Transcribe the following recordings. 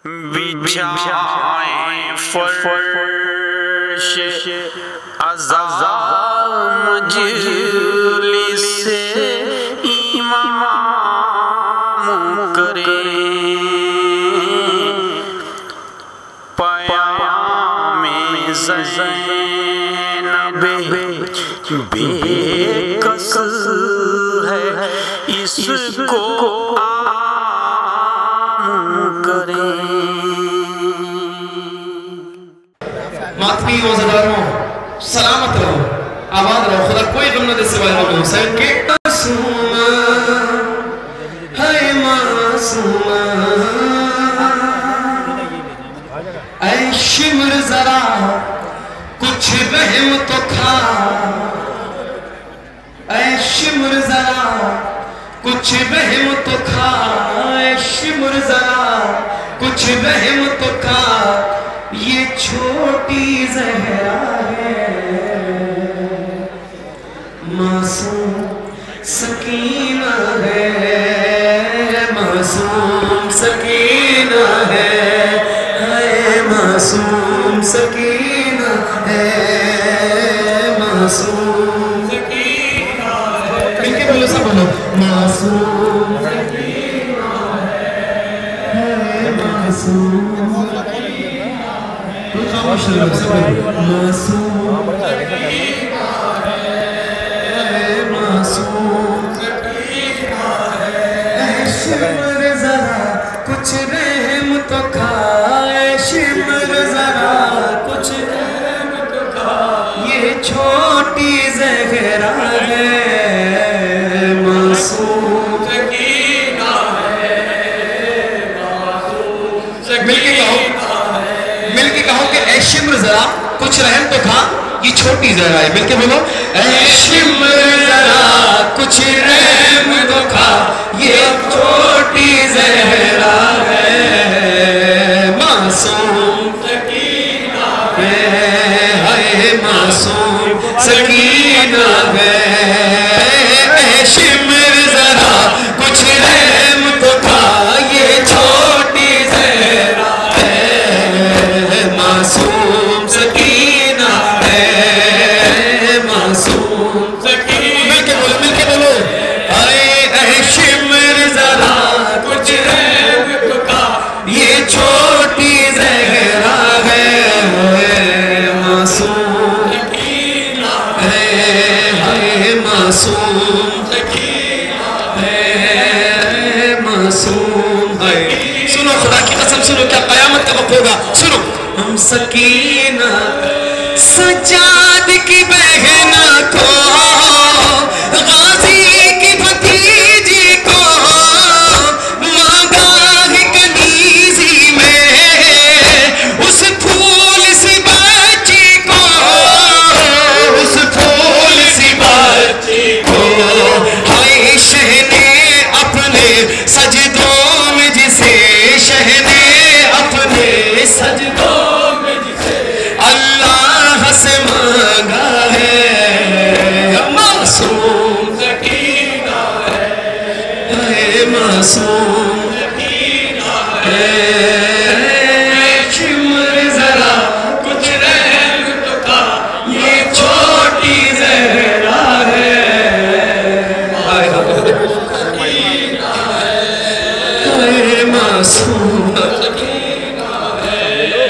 बिछाए फर्श अज़ा मजलिस से इमाम करे पयामे ज़ैनब बेकस है इसको मातमी रोज़ादारों सलामत रहो, आबाद रहो, खुदा कोई गम न दे सिवाय नबी हुसैन के। मासूमा है मासूमा ऐ शिमर जरा कुछ रहम तो खा, ऐ शिमर जरा कुछ रहम तो खा, ऐ शिमर जरा कुछ रहम तो खा, ये छोटी ज़हरा है मासूम सकीना है, मासूम सकीना है, मासूम सकीना है, मासूम सकीना है। इनके बोलो सब बोलो मासूम सकीना है, मासूम मासूम शिमर जरा कुछ रहम तो खाए, शिमर जरा कुछ रहम तो खा, ये छोटी ज़हरा है मासूम सकीना है, मासूम मिलके कहो कि ऐ शिमर जरा कुछ रहम तो खा, ये छोटी ज़हरा है। मिलके बोलो ऐ शिमर जरा कुछ रहम तो खा, ये छोटी ज़हरा है मासूम सकीना है, मासूम सकीना है, ऐ शिमर जरा कुछ रहम तो खा, ये छोटी ज़हरा है मासूम सकीना है, मासूम सकीना। मिलके बोलो आए ऐ शिमर जरा कुछ रहम तो खा, ये छोटी ज़हरा है मासूम सकीना है, मासूम सकीना है, मासूम है। सुनो खुदा की कसम सुनो, क्या क़यामत का वक्त होगा। सुनो हम सकीना सजाद की बहना को, गाजी की भतीजी को, मांगा है कनीज़ी में उस फूल सी बच्ची को, उस फूल सी बच्ची को, हाय शहने अपने सजदों में जिसे, शहने अपने सजदों में जिसे अल्लाह से मांगा है मासूम सकीना है, मासूम सकीना है, शिमर जरा कुछ रहम तो खा, ये छोटी ज़हरा है मासूम सकीना है।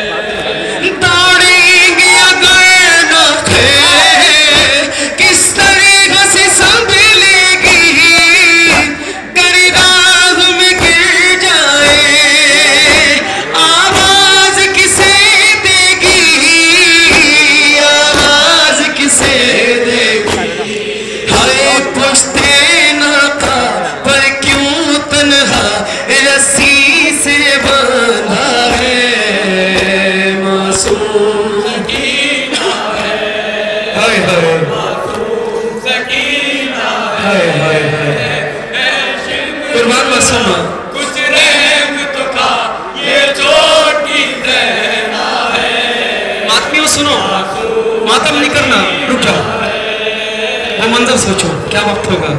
दौड़ेंगे अगर न थे किस तरह से संभलेगी, कर राह में गिर जाए आवाज किसे देगी, आवाज किसे देगी, हाय पुश्ते नाका पर क्यों तन्हा रस्सी से बांधा है मासूम सकीना है, हाय हाय मासूम सकीना है, हाय हाय कुर्बान मासूमा कुछ रहम तो खा, ये छोटी ज़हरा है। मातमियों सुनो, मातम नहीं करना, रुक जाओ, वो मंजर सोचो क्या वक्त होगा।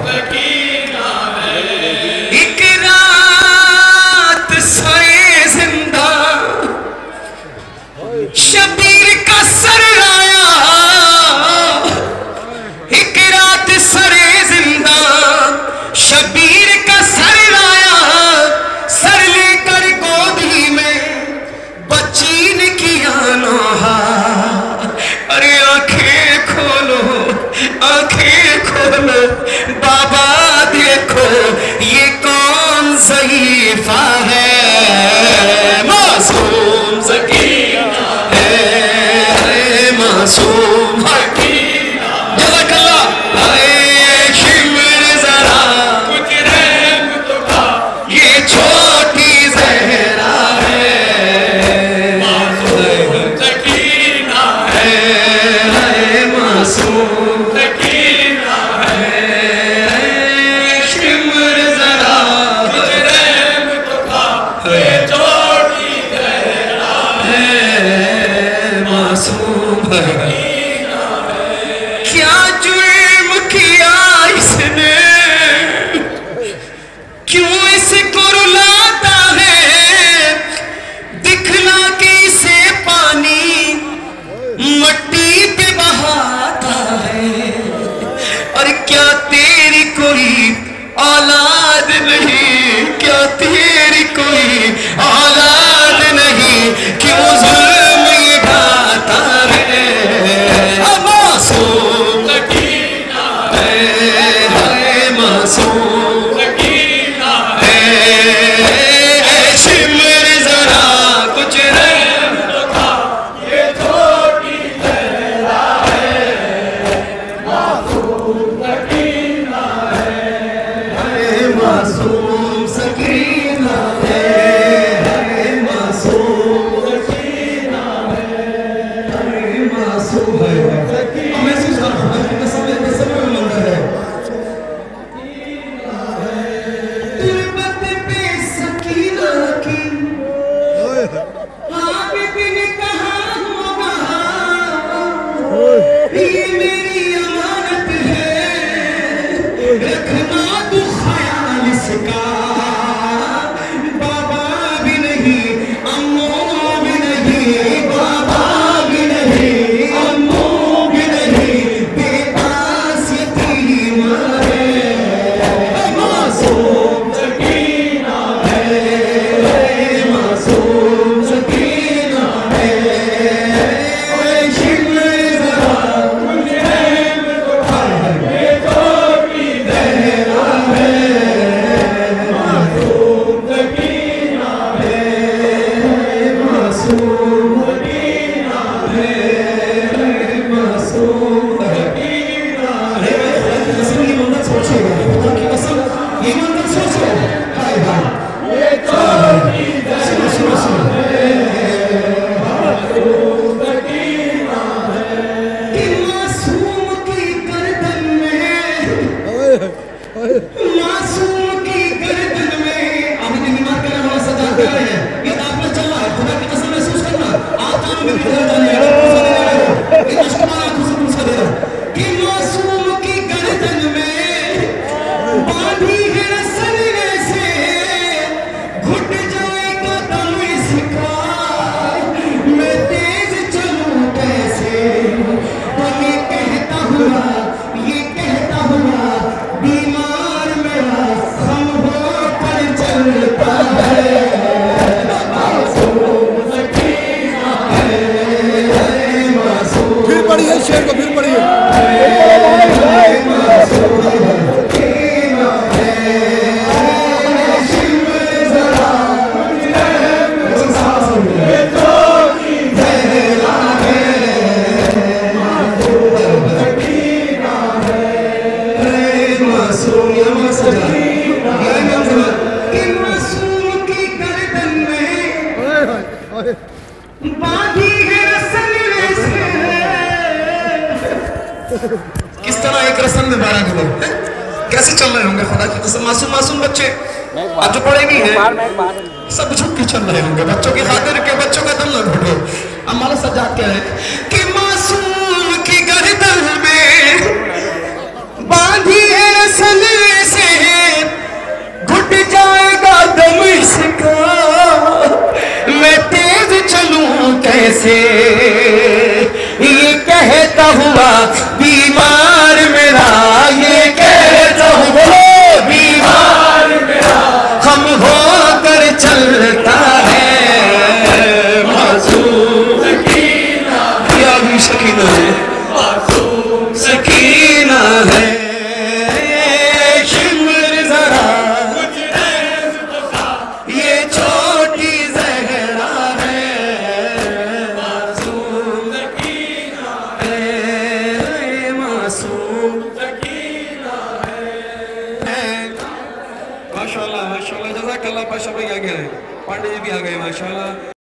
एक रात सोए जिंदा क्या जुर्म किया इसने, क्यों इसको रुलाता है, दिखला के इसे पानी मट्टी पे बहाता है। और क्या तेरी कोई औलाद नहीं, क्या तेरी कोई औलाद नहीं, क्यों जुल्म ये ढाता है। मासूम सकीना है, मासूम सकीना है, शिमर जरा कुछ रहम तो खा, ये छोटी जहरा है, मासूम सकीना है, मासूम सकीना है, मासूम सकीना है, मासूम है। महसूस कर खुदा की कसम है, कसम में मंदिर है। तुरबत पे सकीना की आबिद ने कहा होगा, ये मेरी अमानत है, रखना तू ख्याल इसका। बाबा भी नहीं, अम्मू भी नहीं, बाबा भी नहीं, अम्मू भी नहीं, बेपास यतीम है, मासूम सकीना है, मासूम सकीना है, शिमर जरा कुछ रहम तो खा, ये छोटी जहरा है, मासूम सकीना है, मासूम सकीना है, मासूम सकीना है। कसम ये मंदिर सोचेगा, खुदा की कसम ये मंदिर सोचो। हाय हाय ये छोटी जहरा सुनो सुनो कि मासूम की गर्दन में, मासूम की गर्दन में अभी भी बीमार करने वाला सजा कर रहे हैं। ये दाखिला चल रहा है, खुदा की कसम महसूस करना। आप कानों में भी दर्द आने लगा, ये मुश्किल आंखों से पूछा दे रहा कि मासूम की गर्दन में बांधी है रस्सी से, घुट जाएगा दम इसका, मैं तेज चलूं कैसे। तो ये कहता हुआ बीमार मेरा खम होकर चलता है, मासूम सकीना है, मासूम। फिर पढ़िए शेर को, फिर पढ़िए। मासूम सकीना है, शिमर जरा कुछ रहम तो खा, ये छोटी जहरा है, मासूम सकीना है, मासूम या मसजा या मंजर कि मासूम की गर्दन में बांधी है रस्सी से। किस तरह एक रस्म में 12 किलो कैसे चल रहे होंगे खुदा की कसम। मासूम मासूम बच्चे आज जो पढ़े भी हैं सब झुक के चल रहे होंगे, बच्चों की खातिर के बच्चों का दम न घुटो। अम्मा सज्जाद क्या है कि मासूम की गर्दन में बांधी है रस्सी से, घुट जाएगा दम इसका, मैं तेज चलूं कैसे। ये कहता हुआ बीमार मेरा, ये कहता हुआ बीमार मेरा हम होकर चलता है, मासूम सकीना या भी सकीना है, मासूम सकीना है, शिमर जरा कुछ रहम तो खा, ये छोटी जहरा है, मासूम सकीना है, मासूम सकीना है। माशाल्लाह माशाल्लाह, जज़ाकल्लाह। पाशा भाई आ गए, पांडे जी भी आ गए, माशाल्लाह।